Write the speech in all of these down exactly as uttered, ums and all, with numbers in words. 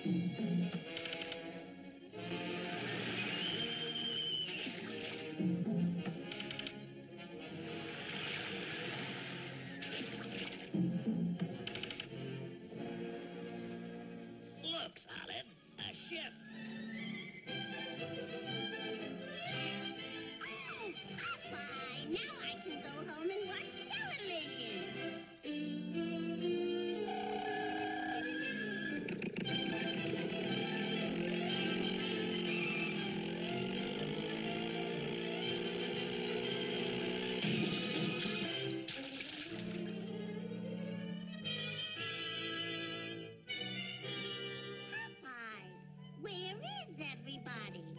Look, Olive, a ship. Oh, Popeye! Now I can go home and watch television. Popeye, where is everybody?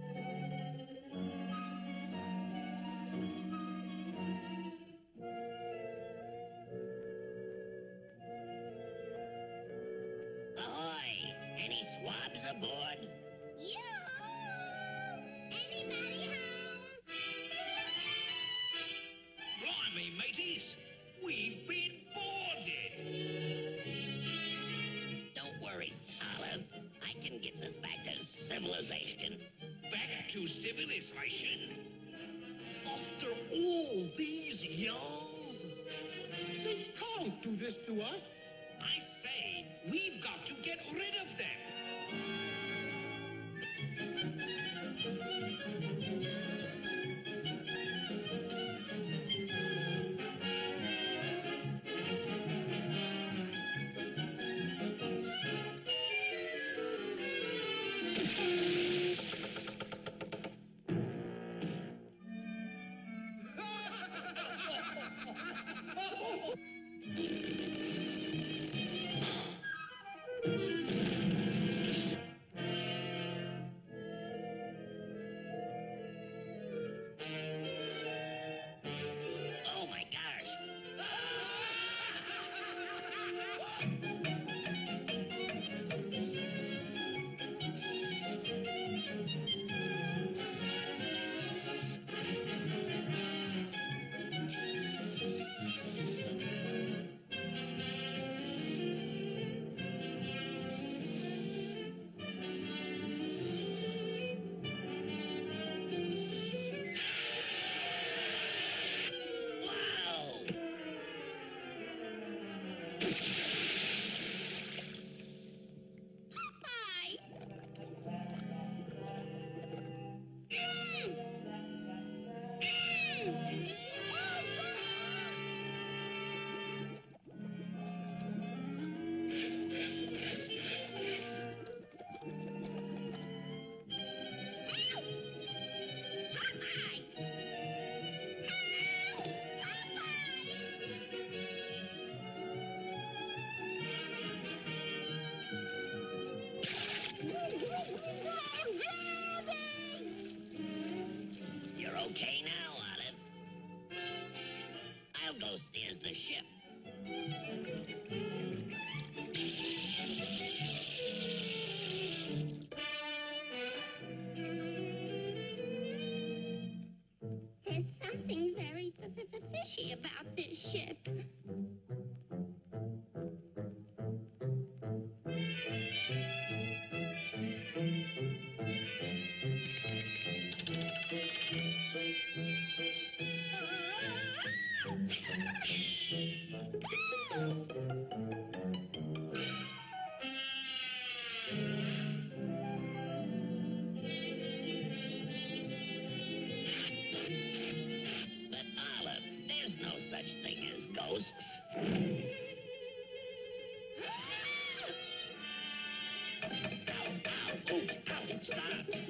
Ahoy! Any swabs aboard? You! Anybody home? Blimey, mateys! We've been boarded! Don't worry, Olive. I can get us back to civilization. Back to civilization? After all these years? They can't do this to us. I say, we've got to get rid of them. Oh my gosh! Wow! Popeye! Mm. Mm. Help! Popeye! Help! Popeye! You're okay now, Olive. I'll go steers the ship. There's something very fishy about this ship. But Olive, there's no such thing as ghosts. Ow, ow, ooh, ow, stop.